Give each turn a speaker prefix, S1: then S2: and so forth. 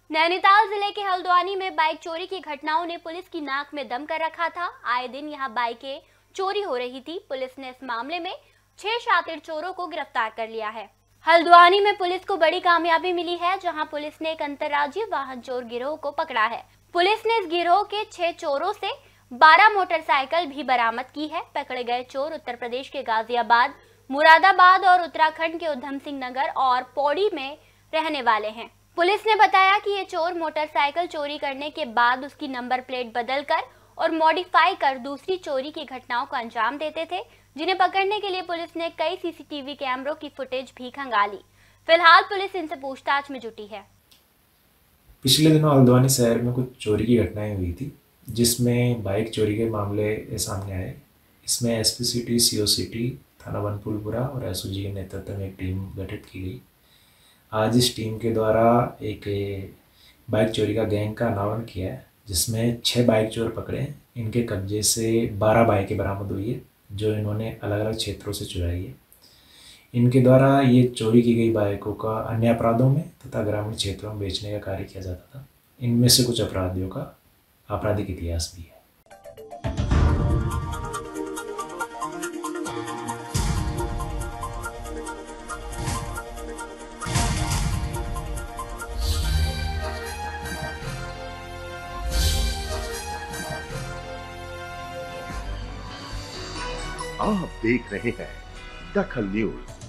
S1: नैनीताल जिले के हल्द्वानी में बाइक चोरी की घटनाओं ने पुलिस की नाक में दम कर रखा था। आए दिन यहां बाइकें चोरी हो रही थी। पुलिस ने इस मामले में 6 शातिर चोरों को गिरफ्तार कर लिया है। हल्द्वानी में पुलिस को बड़ी कामयाबी मिली है, जहां पुलिस ने एक अंतर्राज्यीय वाहन चोर गिरोह को पकड़ा है। पुलिस ने इस गिरोह के 6 चोरों से 12 मोटरसाइकिल भी बरामद की है। पकड़े गए चोर उत्तर प्रदेश के गाजियाबाद, मुरादाबाद और उत्तराखंड के उधम सिंह नगर और पौड़ी में रहने वाले हैं। पुलिस ने बताया कि ये चोर मोटरसाइकिल चोरी करने के बाद उसकी नंबर प्लेट बदलकर और मॉडिफाई कर दूसरी चोरी की घटनाओं को अंजाम देते थे, जिन्हें पकड़ने के लिए पुलिस ने कई सीसीटीवी कैमरों की फुटेज भी खंगाली। फिलहाल पुलिस इनसे पूछताछ में जुटी है।
S2: पिछले दिनों हल्द्वानी शहर में कुछ चोरी की घटनाएं हुई थी, जिसमें बाइक चोरी के मामले सामने आए। इसमें एसपी सिटी, सीओ सिटी, थाना बनपुलपुरा और एसओजी के नेतृत्व में एक टीम गठित की गई। आज इस टीम के द्वारा एक बाइक चोरी का गैंग का अनावरण किया है, जिसमें 6 बाइक चोर पकड़े हैं। इनके कब्जे से 12 बाइकें बरामद हुई है, जो इन्होंने अलग अलग क्षेत्रों से चुराई है। इनके द्वारा ये चोरी की गई बाइकों का अन्य अपराधों में तथा ग्रामीण क्षेत्रों में बेचने का कार्य किया जाता था। इनमें से कुछ अपराधियों का आपराधिक इतिहास भी है।
S3: आप देख रहे हैं दखल न्यूज।